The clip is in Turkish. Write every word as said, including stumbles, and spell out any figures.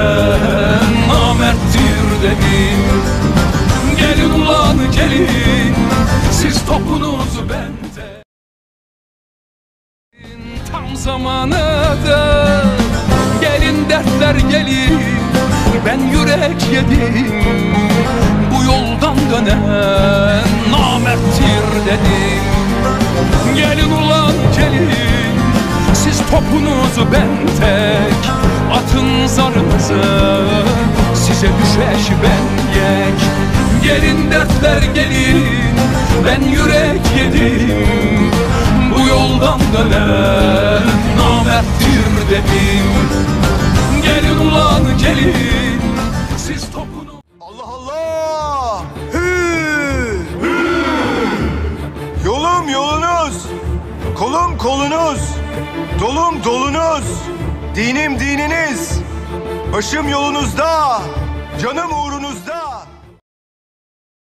dönen namerttir dedim. Gelin ulan gelin, siz topunuzu bende. Tam zamanıdır, gelin dertler gelin, ben yürek yedim. Bu yoldan dönen namerttir dedim. Gelin ulan gelin, siz topunuzu ben tek, atın zarınızı, size düşeş ben yek. Gelin dertler gelin, ben yürek yedim. Bu yoldan dönen namerttir dedim. Gelin ulan gelin, siz topunu... Allah Allah! Hü! Hü! Yolum yolunuz, kolum kolunuz, dolum dolunuz, dinim dininiz, başım yolunuzda, canım uğrunuzda.